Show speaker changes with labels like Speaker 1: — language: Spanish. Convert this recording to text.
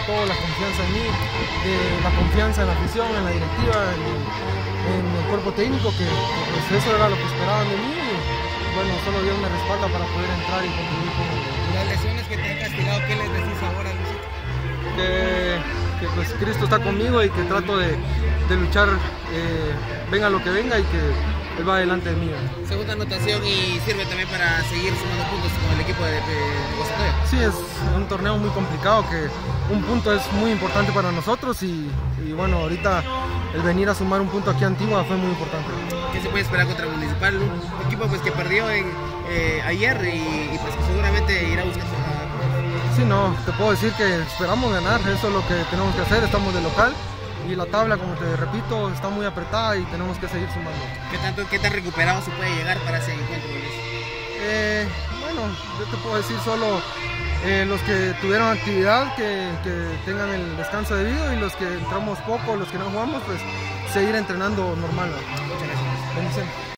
Speaker 1: todo la confianza en mí, la confianza en la afición, en la directiva, en el cuerpo técnico, que pues eso era lo que esperaban de mí. Y bueno, solo Dios me respalda para poder entrar y contribuir con ellos.
Speaker 2: Las lesiones que te han castigado, ¿qué les decís ahora, Luisito?
Speaker 1: Que pues Cristo está conmigo y que trato de luchar, venga lo que venga, y que Él va delante de mí.
Speaker 2: Segunda anotación y sirve también para seguir sumando puntos con el equipo de Guastatoya.
Speaker 1: Sí, es un torneo muy complicado, que un punto es muy importante para nosotros y bueno, ahorita el venir a sumar un punto aquí a Antigua fue muy importante.
Speaker 2: ¿Qué se puede esperar contra el Municipal? Un equipo pues que perdió ayer y pues que seguramente irá a buscar.
Speaker 1: Sí, no, te puedo decir que esperamos ganar, eso es lo que tenemos que hacer, estamos de local. Y la tabla, como te repito, está muy apretada y tenemos que seguir sumando.
Speaker 2: ¿Qué tan recuperado se puede llegar para ese encuentro?
Speaker 1: Bueno, yo te puedo decir solo los que tuvieron actividad, que tengan el descanso debido, y los que entramos poco, los que no jugamos, pues seguir entrenando normal.
Speaker 2: Muchas gracias.
Speaker 1: Bendiciones.